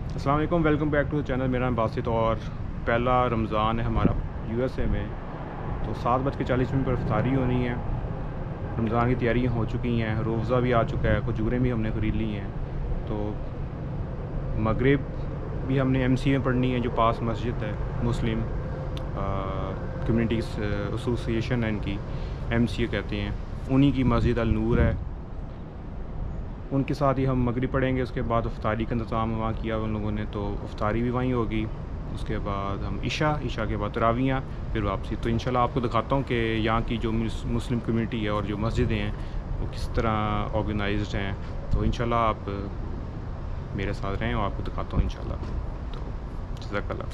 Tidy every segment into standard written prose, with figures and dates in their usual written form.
السلام علیکم، welcome back to the channel. میرا نام باسط اور پہلا رمضان ہے ہمارا USA میں، تو 7:40 پر افطاری ہونی ہے۔ رمضان کی تیاریاں ہو چکی ہیں، روزہ بھی آ چکا ہے، کھجوریں بھی ہم نے خرید لی ہیں، تو مغرب بھی ہم نے MCA میں پڑھنی ہے، جو پاس مسجد ہے مسلم کمیونٹیز ایسوسیشن ہے، ان کی MCA کہتے ہیں، انہی کی مسجد النور ہے، ان کے ساتھ ہی ہم مغرب پڑھیں گے۔ اس کے بعد افطاری کا انتظام وہاں کیا ان لوگوں نے، تو افطاری بھی وہیں ہوگی۔ اس کے بعد ہم عشاء کے بعد تراویحاں، پھر واپسی۔ تو انشاءاللہ آپ کو دکھاتا ہوں کہ یہاں کی جو مسلم کمیونٹی ہے اور جو مسجدیں ہیں وہ کس طرح آرگنائزڈ ہیں۔ تو انشاءاللہ آپ میرے ساتھ رہیں اور آپ کو دکھاتا ہوں انشاءاللہ۔ تو جزاک اللہ۔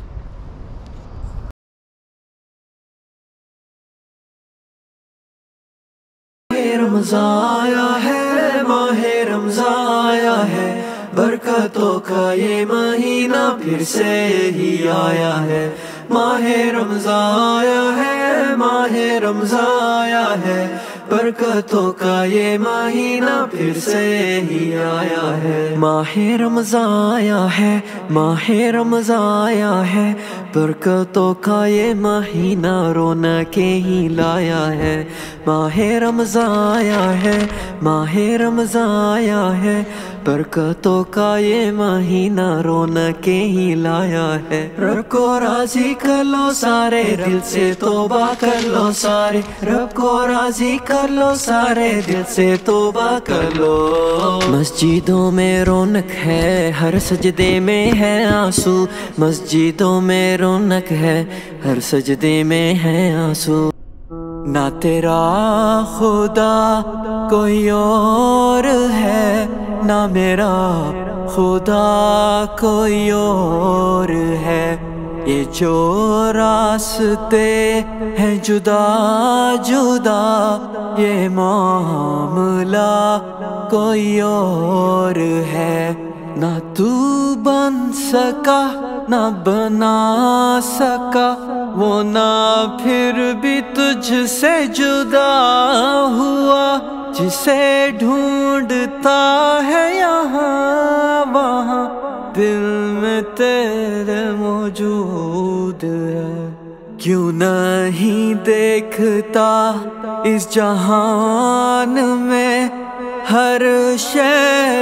رمضان آیا ہے، ماہ رمضان آیا ہے، برکتوں کا یہ مہینہ پھر سے ہی آیا ہے۔ ماہ رمضان آیا ہے، ماہ رمضان آیا ہے، برکتوں کا یہ مہینہ پھر سے ہی آیا ہے۔ ماہ رمضان آیا ہے، ماہ رمضان آیا ہے، برکتوں کا یہ مہینہ رونقیں ہی لایا ہے۔ ماہ رمضان آیا ہے، ماہ رمضان آیا ہے، برکتوں کا یہ مہینہ رونقیں ہی لایا ہے۔ رب کو راضی کر لو سارے، دل سے توبہ کر لو سارے، رب کو راضی کر لو سارے، دل سے توبہ کر لو۔ مسجدوں میں رونق ہے، ہر سجدے میں ہے آنسو، مسجدوں میں رونق ہے، ہر سجدے میں ہے آنسو۔ نہ تیرا خدا کوئی اور ہے، نہ میرا خدا کوئی اور ہے، یہ جو راستے ہیں جدا جدا، یہ معاملہ کوئی اور ہے۔ نہ تو بن سکا نہ بنا سکا وہ، نہ پھر بھی تجھ سے جدا ہوا، جسے ڈھونڈتا ہے یہاں وہاں، دل میں تیرے موجود ہے۔ کیوں نہیں دیکھتا اس جہان میں ہر شے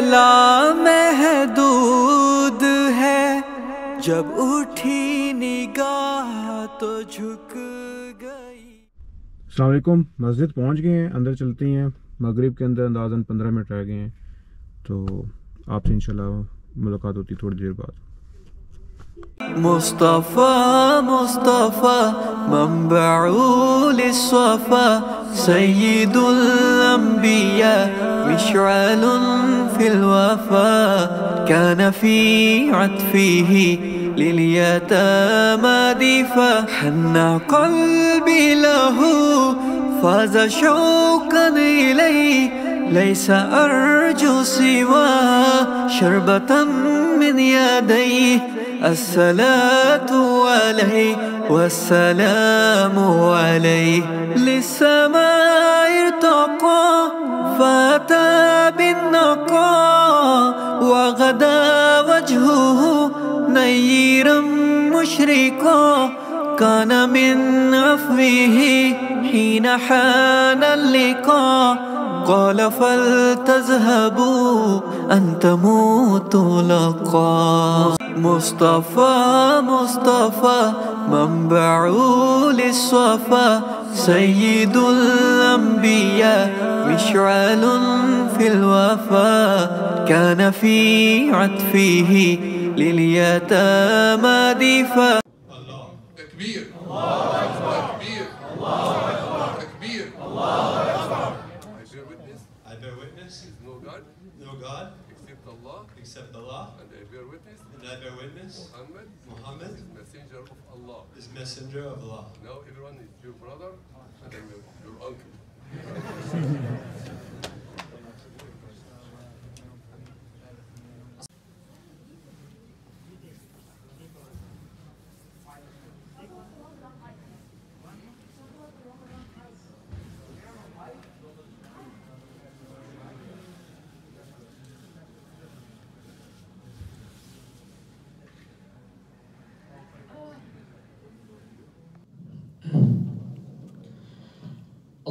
لامحدود ہے، جب اٹھی نگاہ تو جھک گئی۔ السلام علیکم، مسجد پہنچ گئے ہیں، اندر چلتے ہیں۔ مغرب کے اندر اندازاً 15 منٹ رہ گئے ہیں، تو آپ سے انشاءاللہ ملاقات ہوتی تھوڑی دیر بعد۔ مصطفیٰ مصطفیٰ منبع للصفا، سید الانبیاء مشعل فی الوفا، كان في عطفه لليتامى دفا، حن قلبي له فاز شوقا إليه، ليس أرجو سوى شربة من يديه، الصلاة عليه والسلام عليه، للسماء ارتقى فأتى بالنقاء، وغدا وجهه نيرا مشرقا، كان من عفوه حين حان اللقاء، قال فلتذهبوا أن تموتوا لقا۔ مصطفیٰ مصطفیٰ منبع للصفا، سید الانبیاء مشعل فی الوفا، كان في عطفه لليتامى دفا۔ تكبير الله أكبر، تكبير الله أكبر، تكبير الله أكبر. I bear witness there is no God except Allah, and I bear witness Muhammad is messenger of Allah. Now everyone is your brother and I'm your uncle.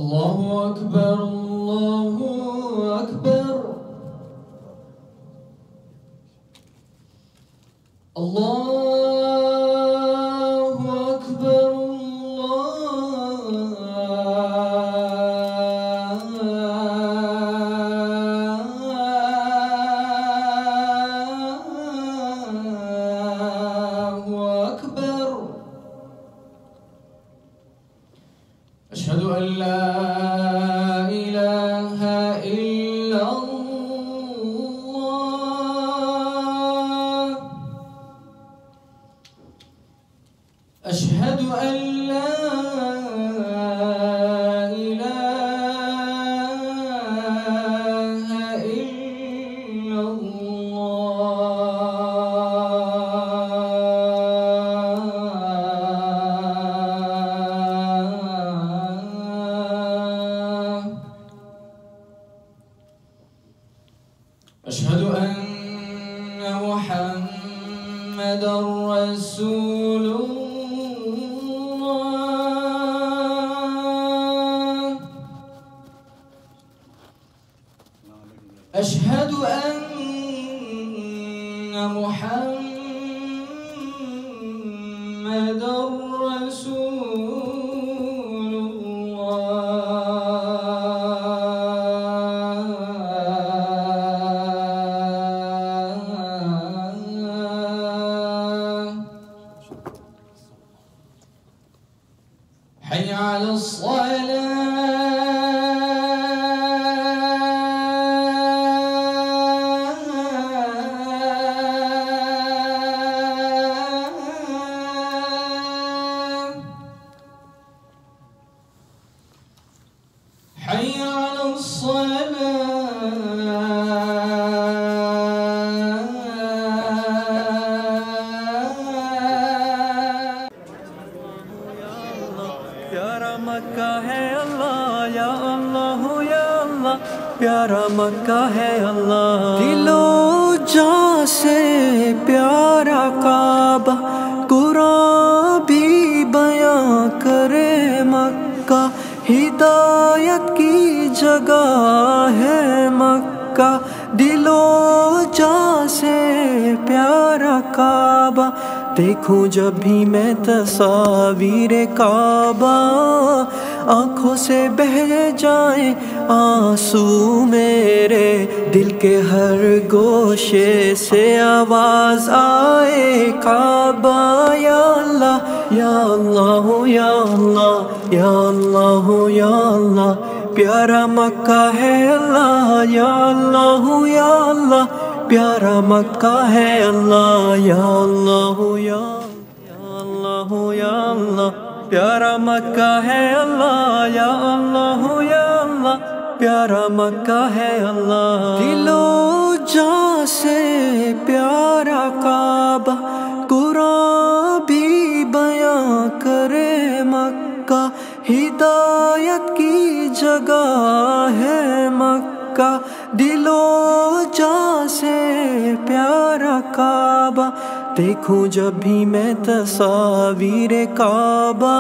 الله أكبر الله أكبر الله أكبر الله أكبر أشهد أن لا إله إلا الله أشهد أن لا إله إلا الله أشهد أن محمدًا رسول الله أشهد أن محمدًا رسول الله حي على الصلاة حي على الصلاة प्यारा मक्का है अल्लाह या अल्लाह या अल्लाह प्यारा मक्का है अल्लाह दिलो जान से प्यारा काबा कुरान भी बयां करे मक्का हिदायत की जगह है मक्का दिलो जान से प्यारा काबा देखूं जब भी मैं तस्वीर काबा आँखों से बह जाए आंसू मेरे दिल के हर गोशे से आवाज आए काबा या अल्लाह या अल्लाह या अल्लाह या अल्लाह या अल्लाह प्यारा मक्का है अल्लाह या अल्लाह या अल्लाह प्यारा मक्का है अल्लाह या अल्लाह या अल्लाह या अल्लाह प्यारा मक्का है अल्लाह या अल्लाह या अल्लाह प्यारा मक्का है अल्लाह दिलो जान से प्यारा काबा कुरान भी बयां करे मक्का हिदायत की जगह है मक्का दिलो जान से प्यारा काबा देखूं जब भी मैं तस्वीर काबा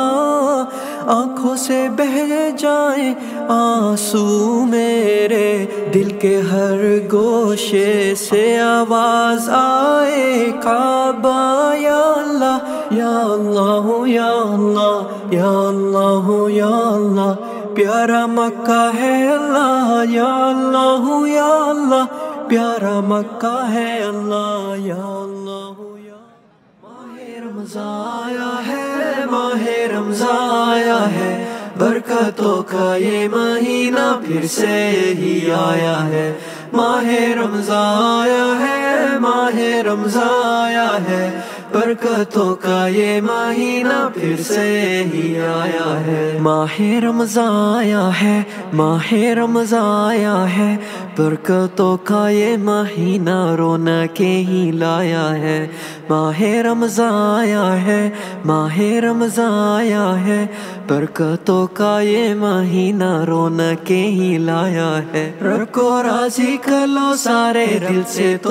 आँखों से बह जाए आंसू मेरे दिल के हर गोशे से आवाज आए काबा या अल्लाह या अल्लाह या अल्लाह या अल्लाह या अल्लाह प्यारा मक्का है अल्लाह या अल्लाह या अल्लाह प्यारा मक्का है अल्लाह या अल्लाह या माहे रमज़ान आया है माहे रमज़ान आया है बरकतों का ये महीना फिर से ही आया है माहे रमज़ान आया है माहे रमज़ान आया है बरकतों का ये महीना फिर से ही आया है माहे रमज़ान आया है माहे रमज़ान आया है बरकतों का ये महीना रौनकें ही लाया है माहे रमज़ान आया है माहे रमज़ान आया है बरकतों का ये महीना रौनकें ही लाया है रब को राज़ी कर लो सारे दिल से तौबा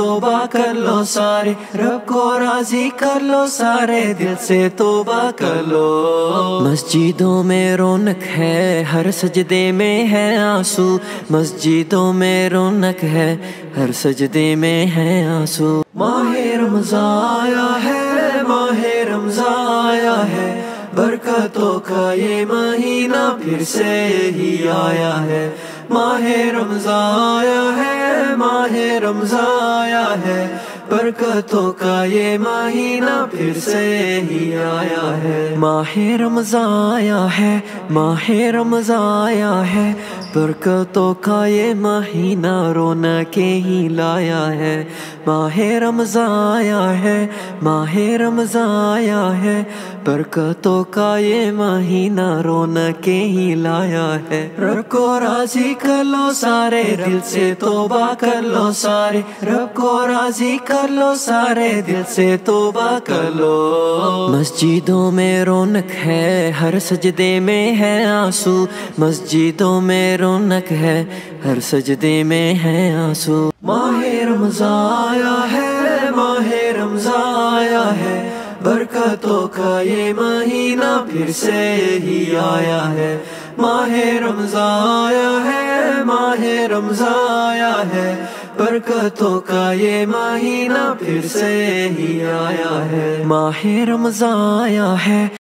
کر لو سارے، رب کو راضی کر لو سارے، دل سے توبہ کر لو۔ مسجدوں میں رونق ہے، ہر سجدے میں ہے آنسو، مسجدوں میں رونق ہے، ہر سجدے میں ہے آنسو۔ ماہ رمضان آیا ہے، ماہ رمضان آیا ہے، برکتوں کا یہ مہینہ پھر سے ہی آیا ہے۔ ماہ رمضان آیا ہے، ماہ رمضان آیا ہے، برکتوں کا یہ مہینہ پھر سے ہی آیا ہے۔ ماہ رمضان آیا ہے، ماہ رمضان آیا ہے، برکتوں کا یہ مہینہ رونقیں ہی لایا ہے۔ ماہ رمضان آیا ہے، ماہ رمضان آیا ہے، برکتوں کا یہ مہینہ رونقیں ہی لایا ہے۔ رب کو راضی کر لو سارے، دل سے توبہ کر لو سارے، رب کو راضی کر لو سارے، دل سے توبہ کر لو۔ مسجدوں میں رونق ہے، ہر سجدے میں ہے آنسو، مسجدوں میں رونق ہے، ہر سجدے میں ہے آنسو۔ ماہ رمضان آیا ہے، ماہ رمضان آیا ہے، برکتوں کا یہ مہینہ پھر سے ہی آیا ہے۔ ماہ رمضان آیا ہے، ماہ رمضان آیا ہے، برکتوں کا یہ مہینہ پھر سے ہی آیا ہے۔ ماہ رمضان آیا ہے۔